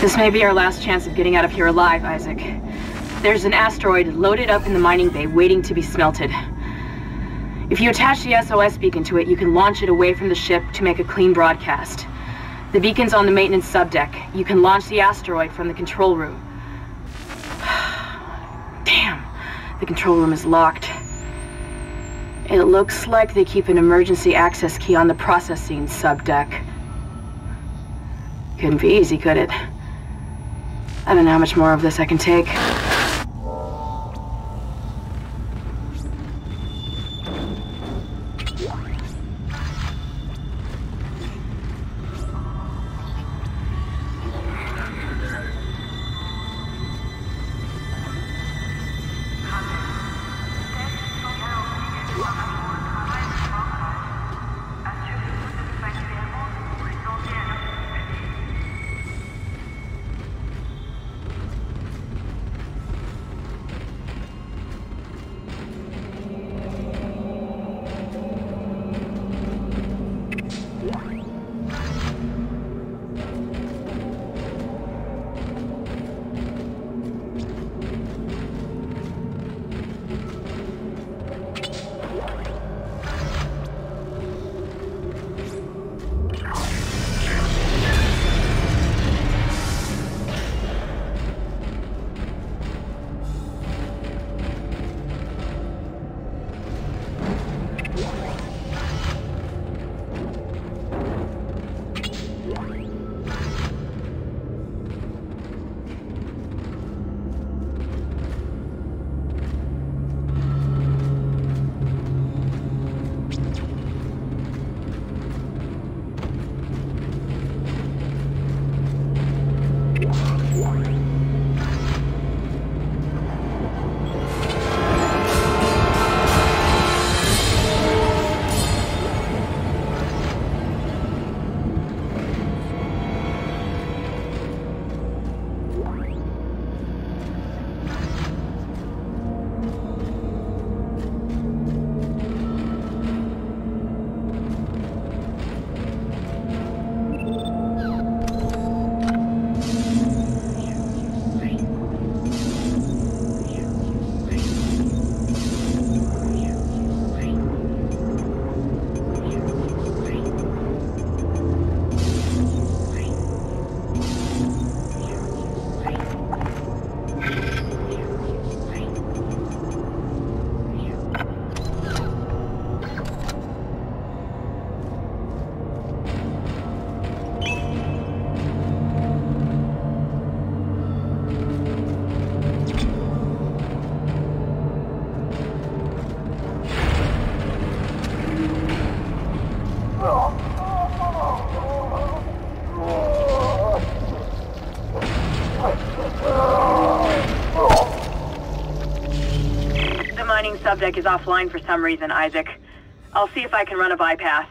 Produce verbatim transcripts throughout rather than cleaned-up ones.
This may be our last chance of getting out of here alive, Isaac. There's an asteroid loaded up in the mining bay waiting to be smelted. If you attach the S O S beacon to it, you can launch it away from the ship to make a clean broadcast. The beacon's on the maintenance subdeck. You can launch the asteroid from the control room. Damn, the control room is locked. It looks like they keep an emergency access key on the processing subdeck. Couldn't be easy, could it? I don't know how much more of this I can take. Subdeck is offline for some reason, Isaac. I'll see if I can run a bypass.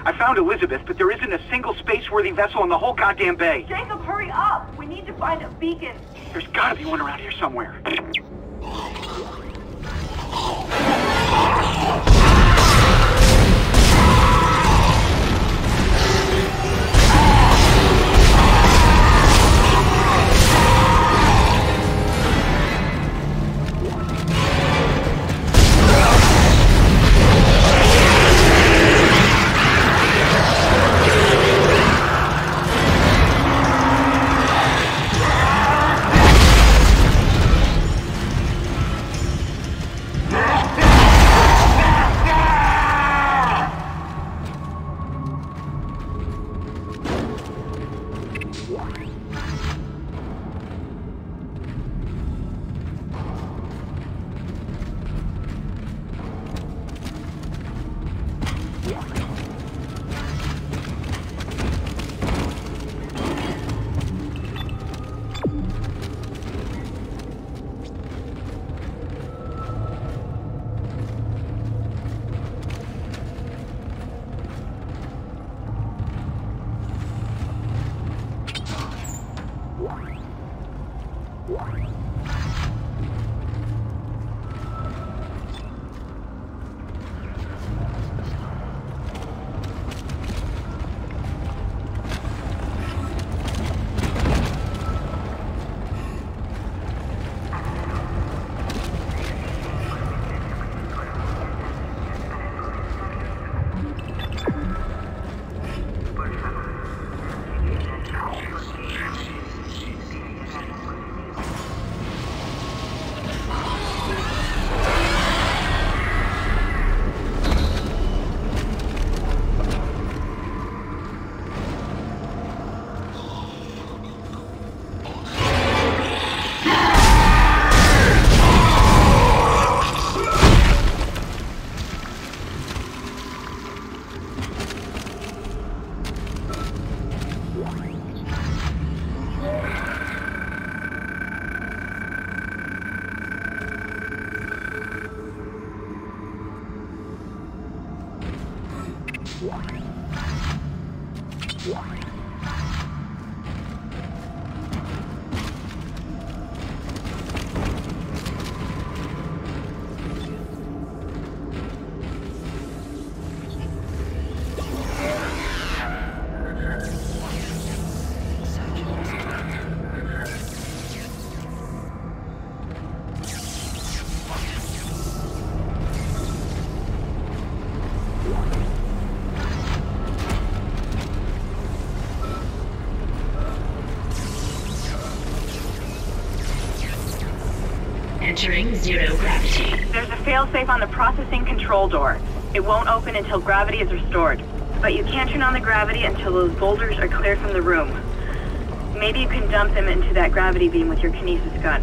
I found Elizabeth, but there isn't a single space-worthy vessel in the whole goddamn bay. Jacob, hurry up! We need to find a beacon. There's gotta be one around here somewhere. Entering zero gravity. There's a failsafe on the processing control door. It won't open until gravity is restored. But you can't turn on the gravity until those boulders are cleared from the room. Maybe you can dump them into that gravity beam with your kinesis gun.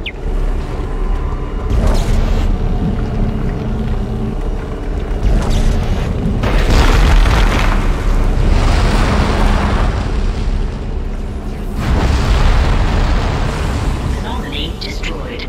Anomaly destroyed.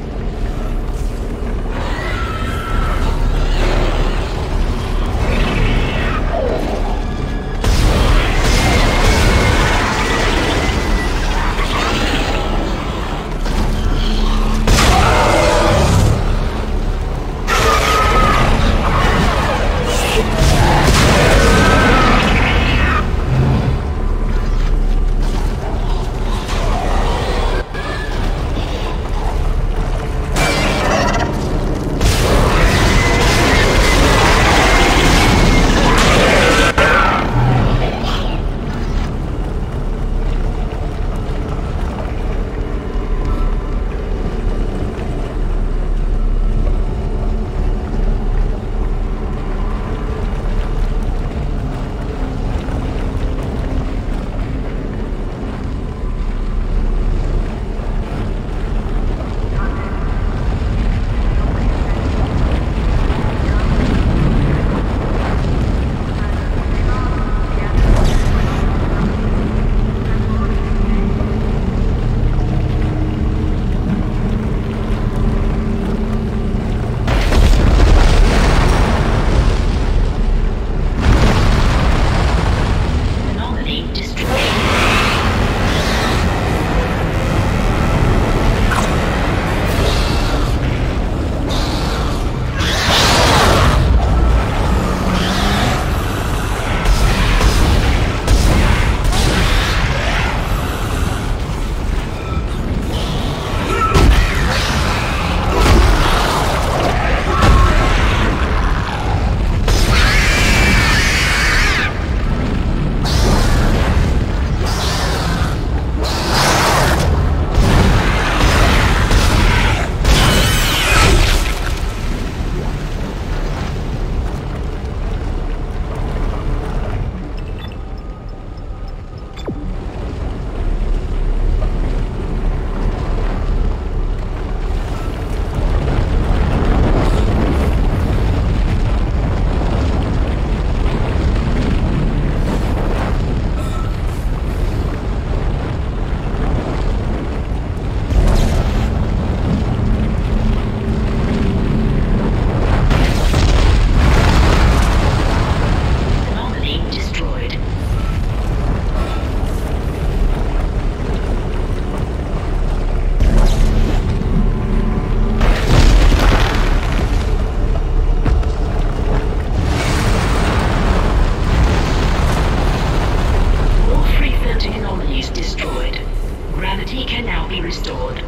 restored.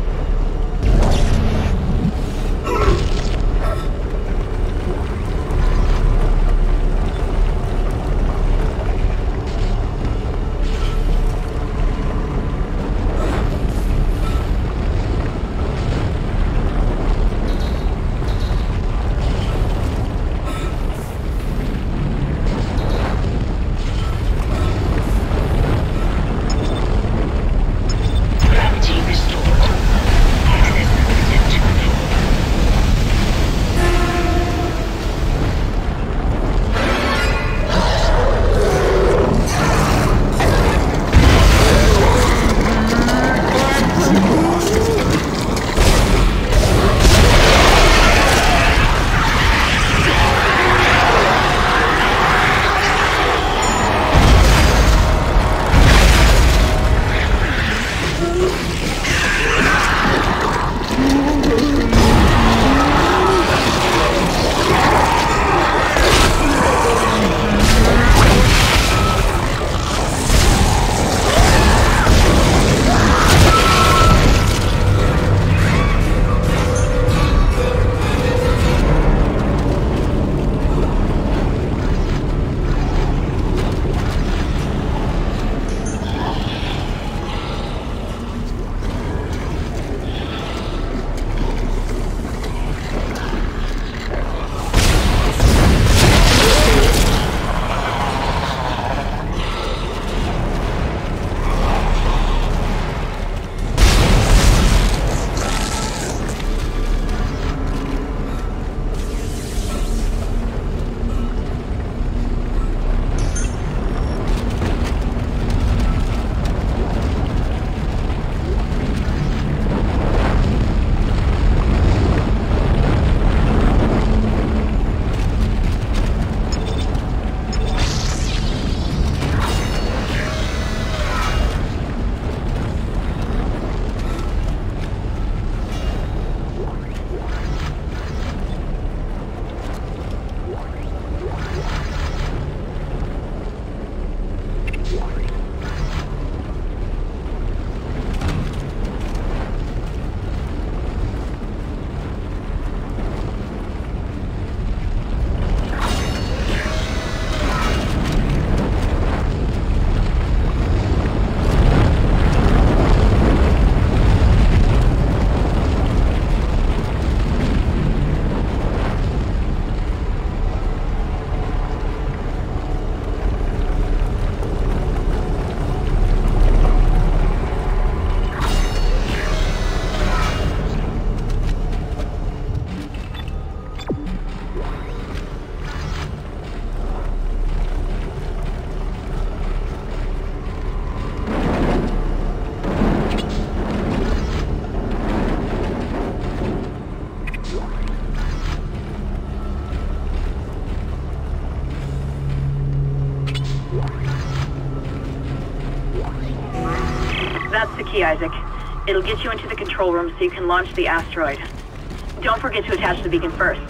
That's the key, Isaac. It'll get you into the control room so you can launch the asteroid. Don't forget to attach the beacon first.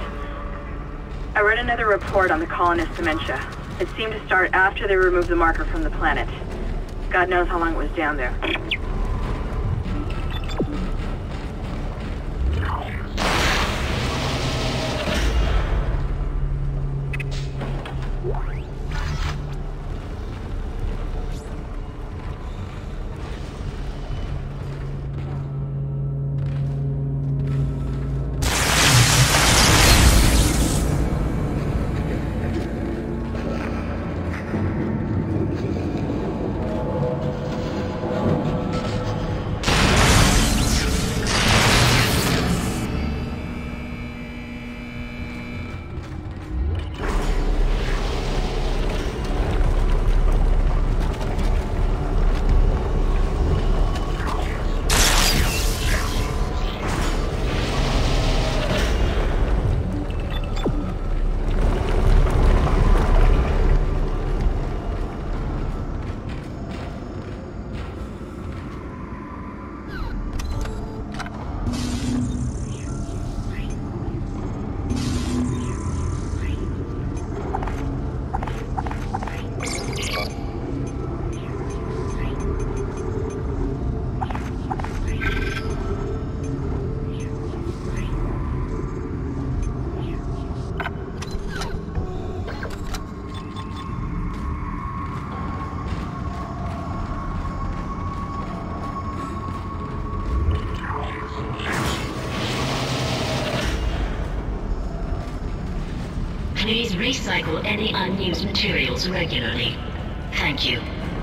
I read another report on the colonist dementia. It seemed to start after they removed the marker from the planet. God knows how long it was down there. Please recycle any unused materials regularly. Thank you.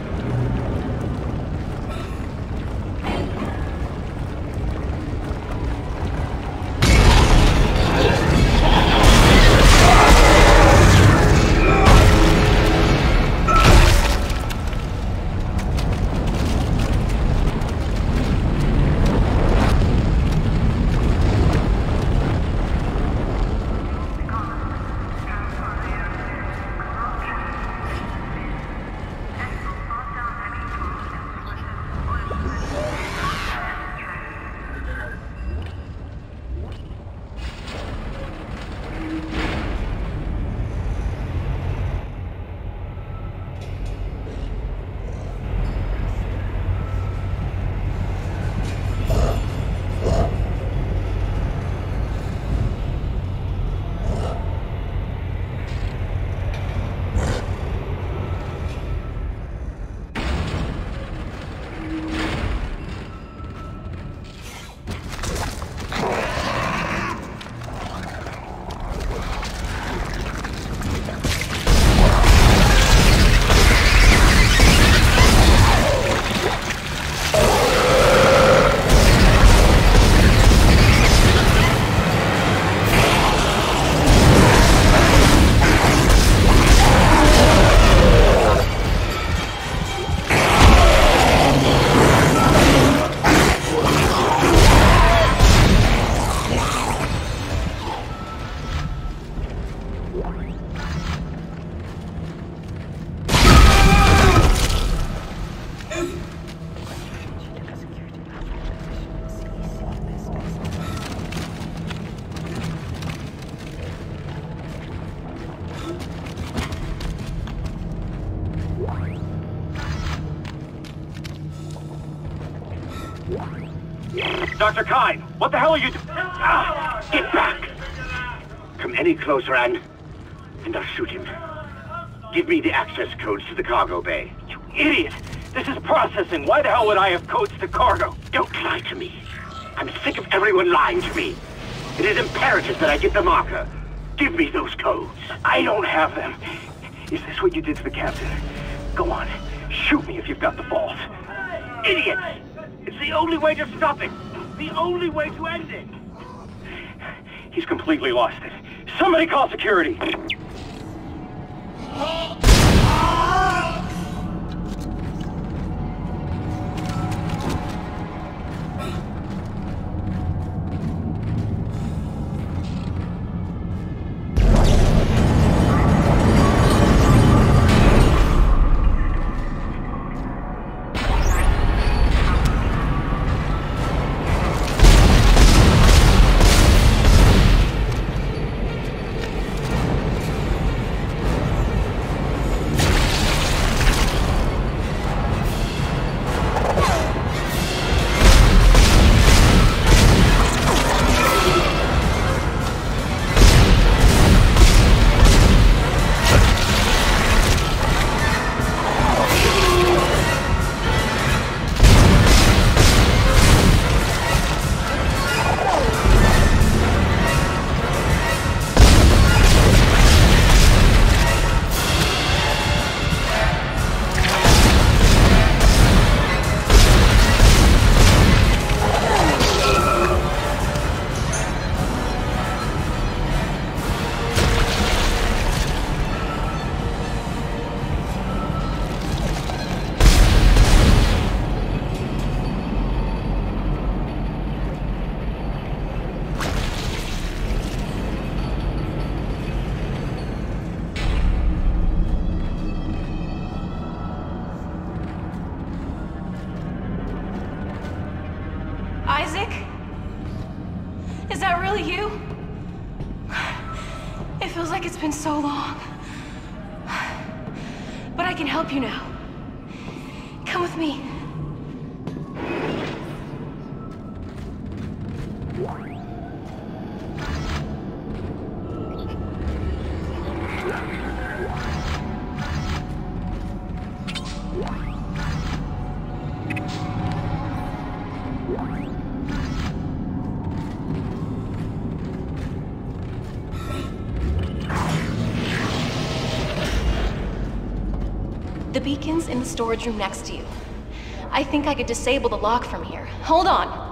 Doctor Kyne, what the hell are you doing? Ah, get back! Come any closer, and... and I'll shoot him. Give me the access codes to the cargo bay. You idiot! This is processing. Why the hell would I have codes to cargo? Don't lie to me. I'm sick of everyone lying to me. It is imperative that I get the marker. Give me those codes. I don't have them. Is this what you did to the captain? Go on. Shoot me if you've got the balls. Idiots! It's the only way to stop it. The only way to end it. He's completely lost it. Somebody call security. Isaac? Is that really you? It feels like it's been so long. But I can help you now. Come with me. The beacon's in the storage room next to you. I think I could disable the lock from here. Hold on.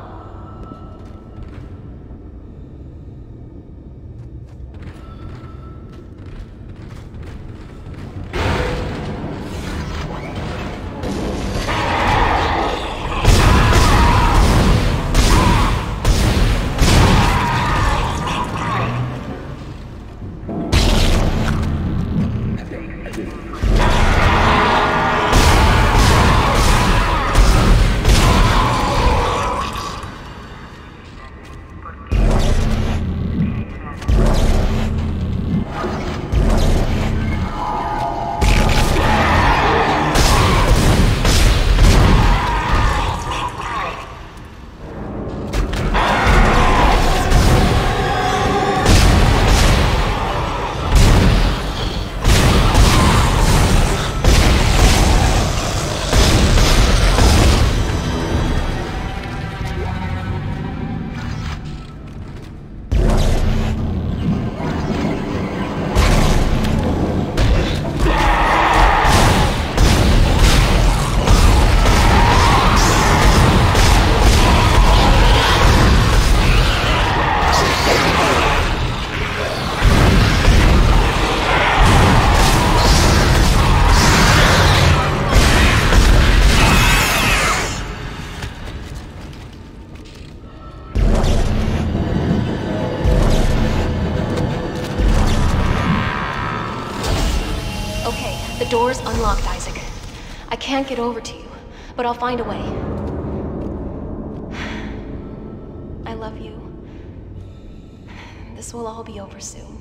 The door's unlocked, Isaac. I can't get over to you, but I'll find a way. I love you. This will all be over soon.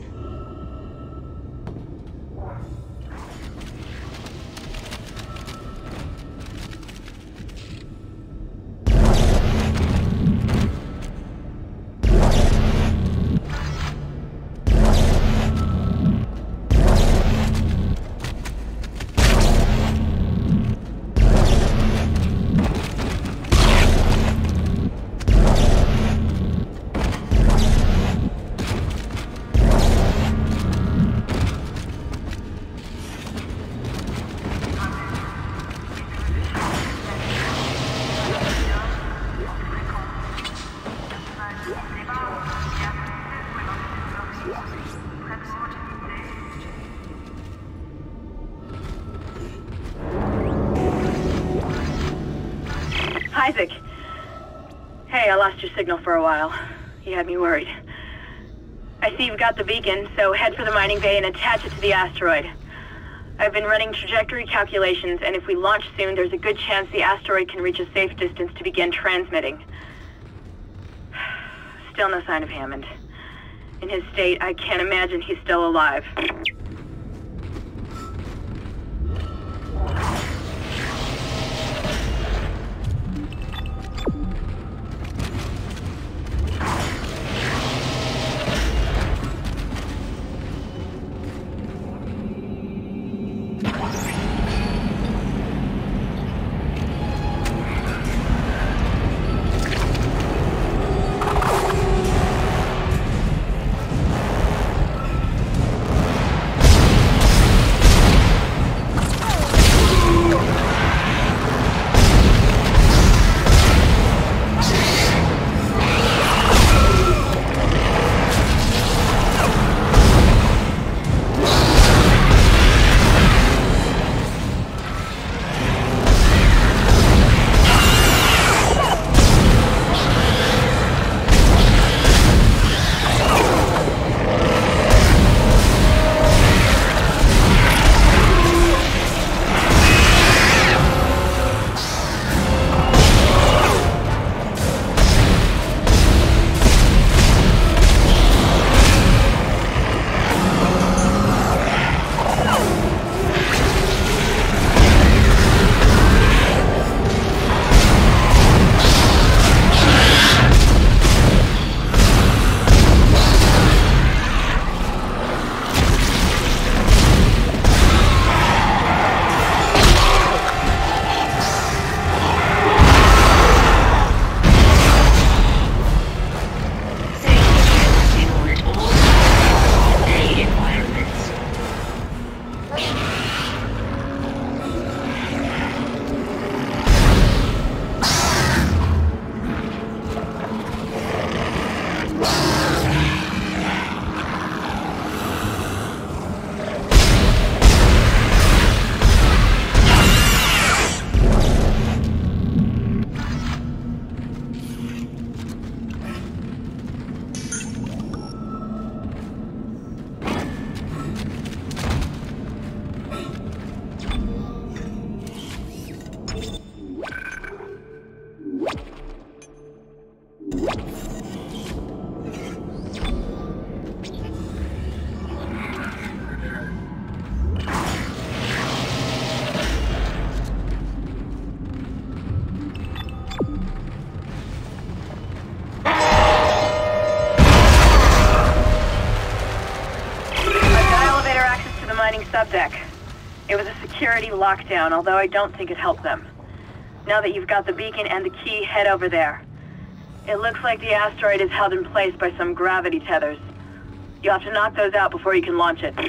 Isaac. Hey, I lost your signal for a while. You had me worried. I see you've got the beacon, so head for the mining bay and attach it to the asteroid. I've been running trajectory calculations, and if we launch soon, there's a good chance the asteroid can reach a safe distance to begin transmitting. Still no sign of Hammond. In his state, I can't imagine he's still alive. lab deck. It was a security lockdown, although I don't think it helped them. Now that you've got the beacon and the key, head over there. It looks like the asteroid is held in place by some gravity tethers. You'll have to knock those out before you can launch it.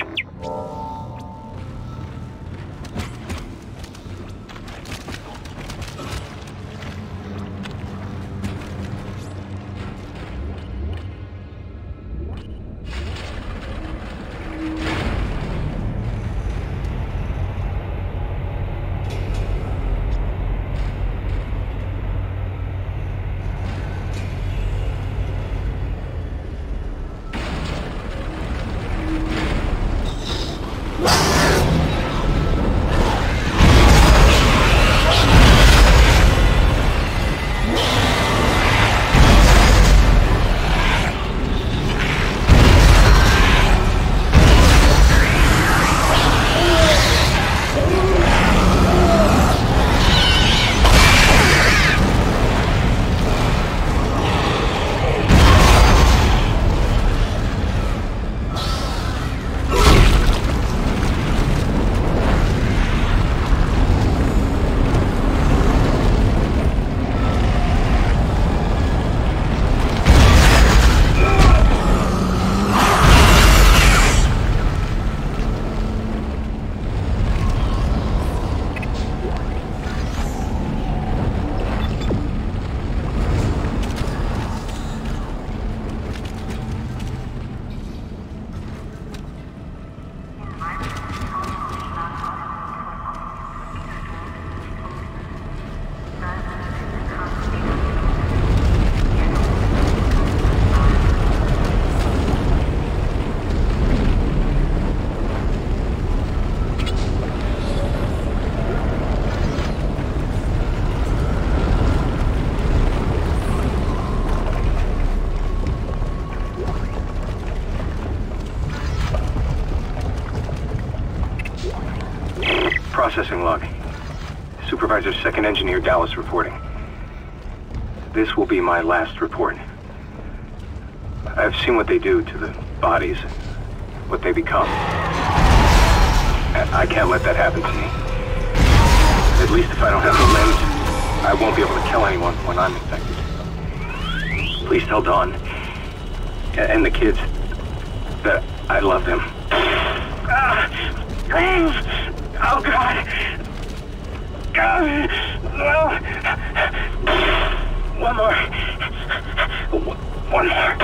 Processing log. Supervisor Second Engineer Dallas reporting. This will be my last report. I've seen what they do to the bodies, what they become. I can't let that happen to me. At least if I don't have the limbs, I won't be able to kill anyone when I'm infected. Please tell Dawn and the kids that I love them. Ah, oh, God! God! No! One more. One more.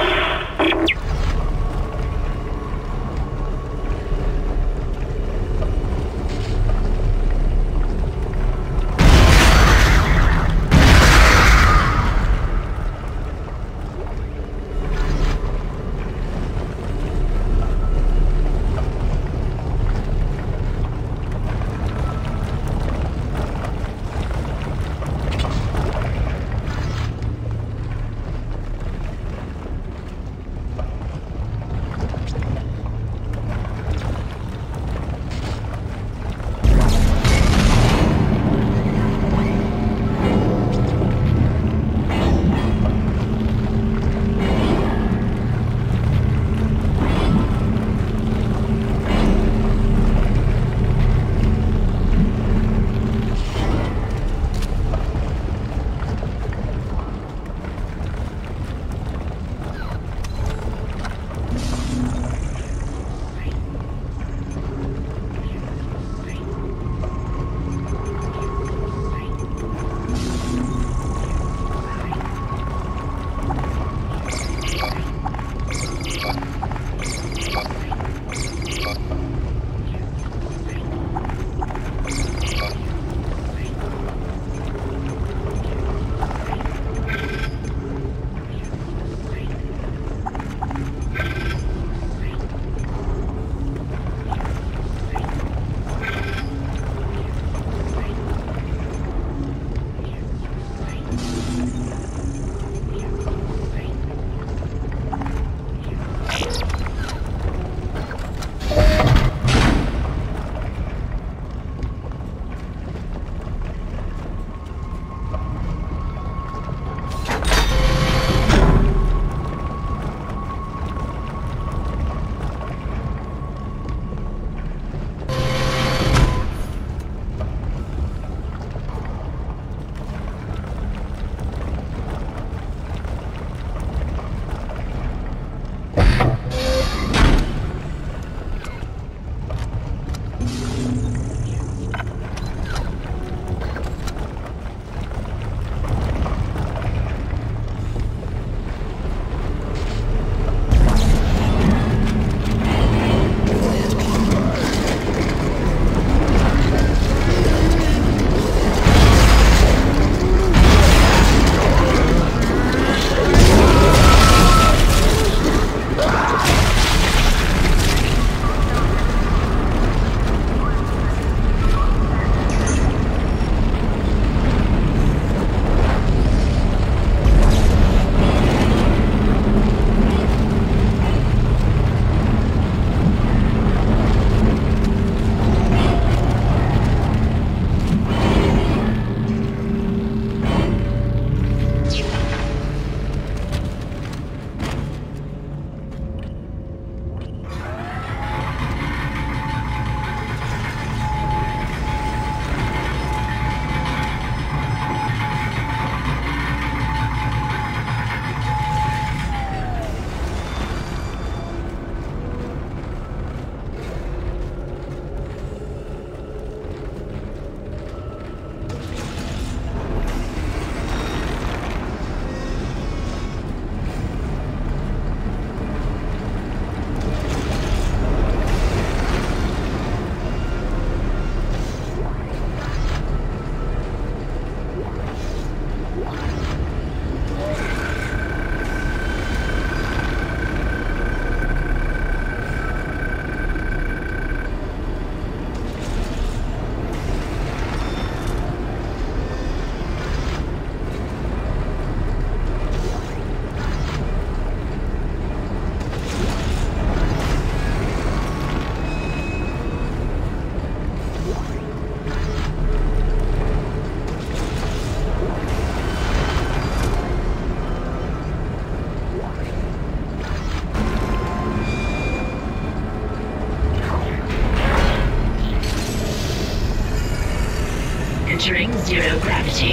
Entering zero gravity.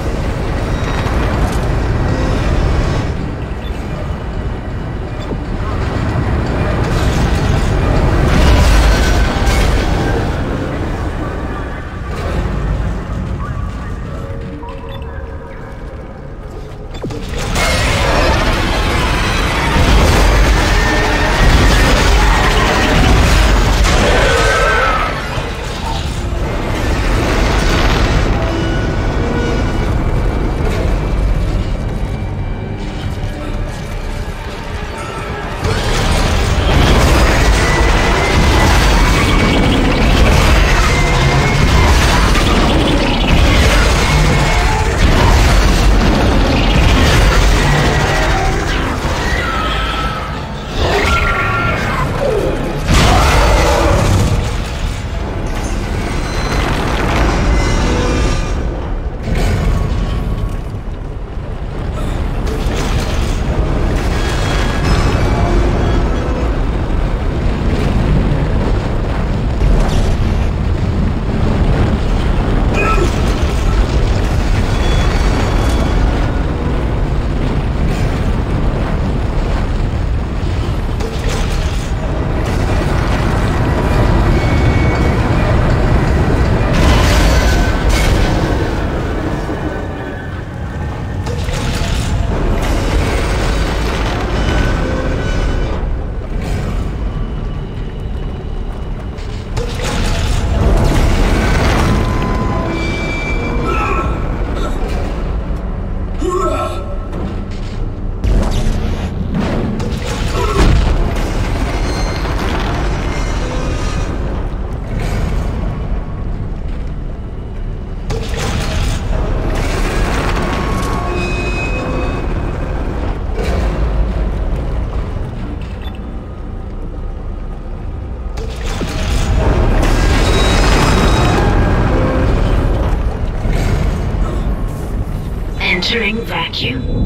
Entering vacuum.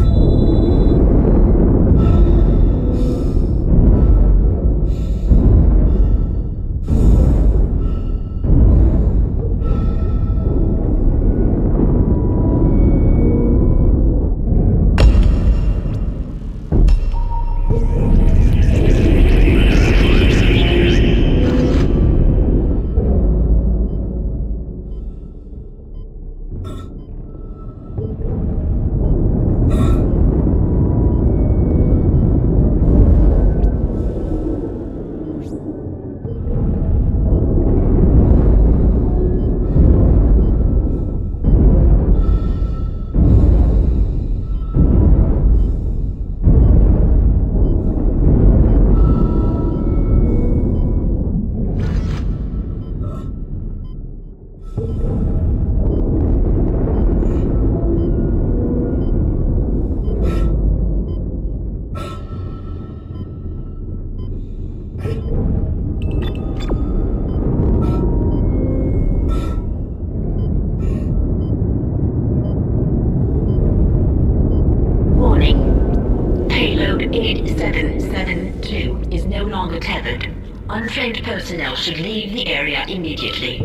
Untrained personnel should leave the area immediately.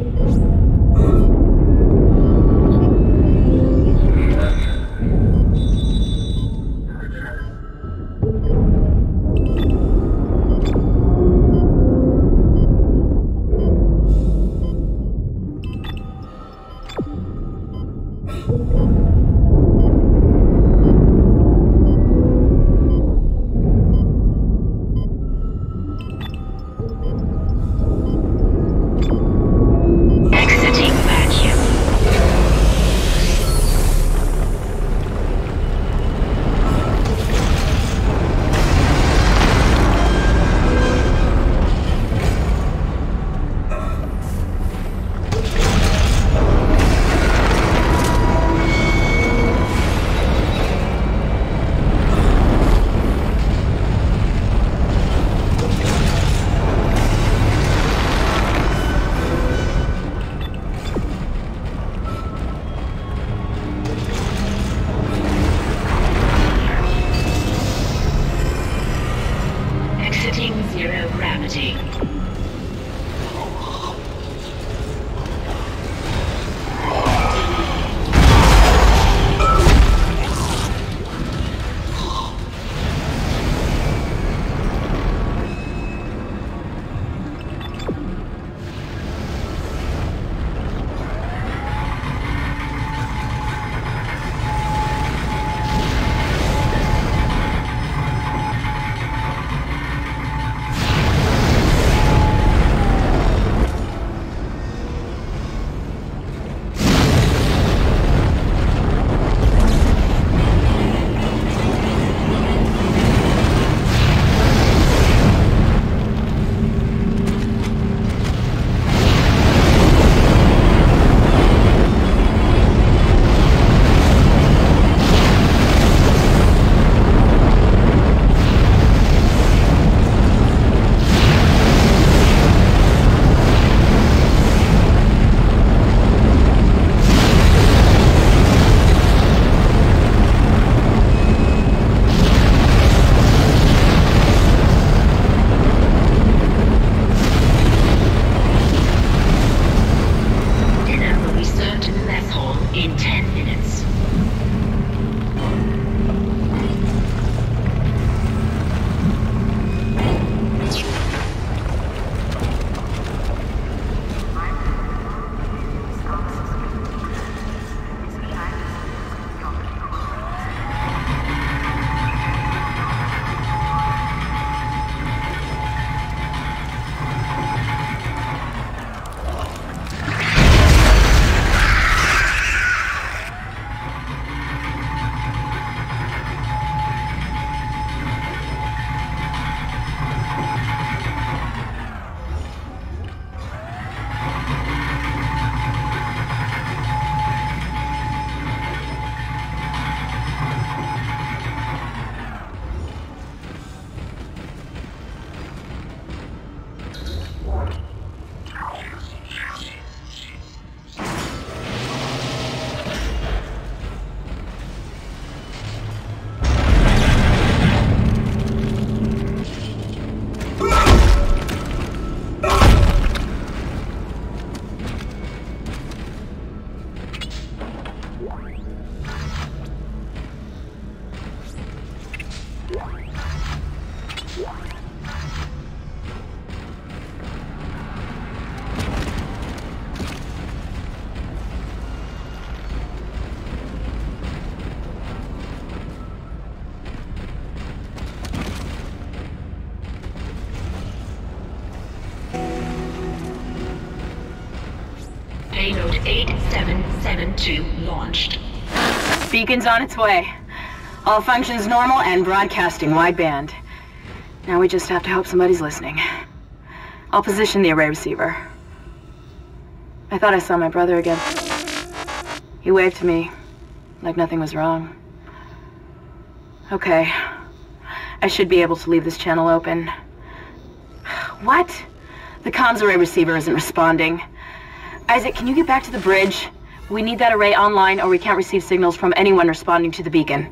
in ten minutes. Payload eight seven seven two launched. Beacon's on its way. All functions normal and broadcasting wideband. Now we just have to hope somebody's listening. I'll position the array receiver. I thought I saw my brother again. He waved to me, like nothing was wrong. Okay. I should be able to leave this channel open. What? The comms array receiver isn't responding. Isaac, can you get back to the bridge? We need that array online or we can't receive signals from anyone responding to the beacon.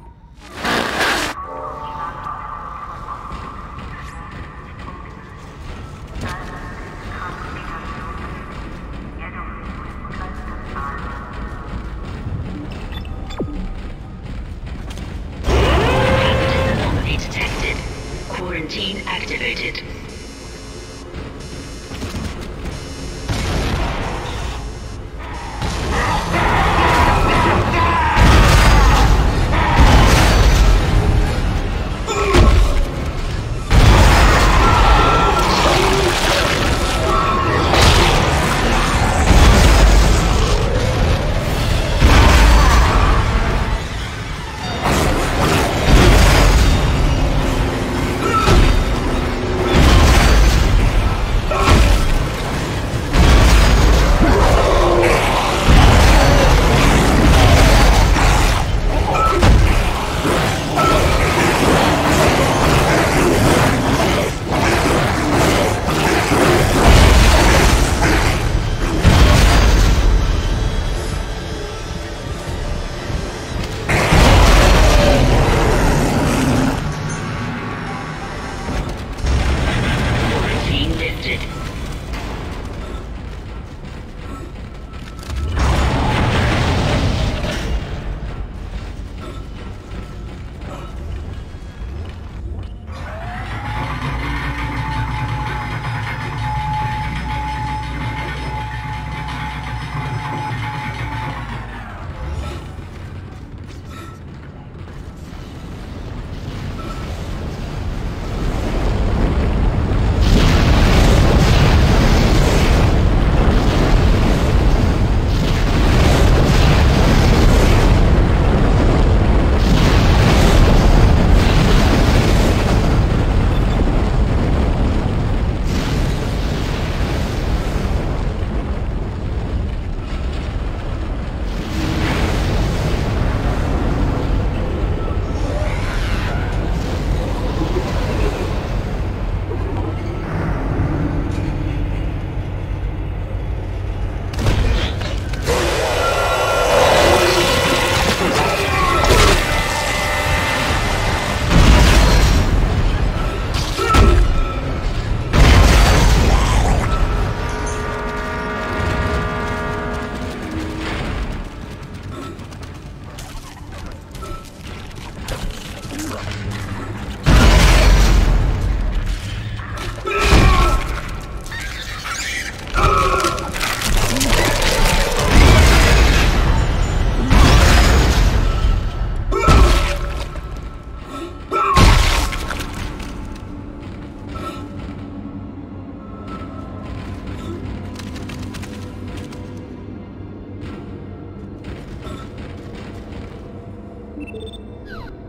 Anomaly detected. Quarantine activated. Come.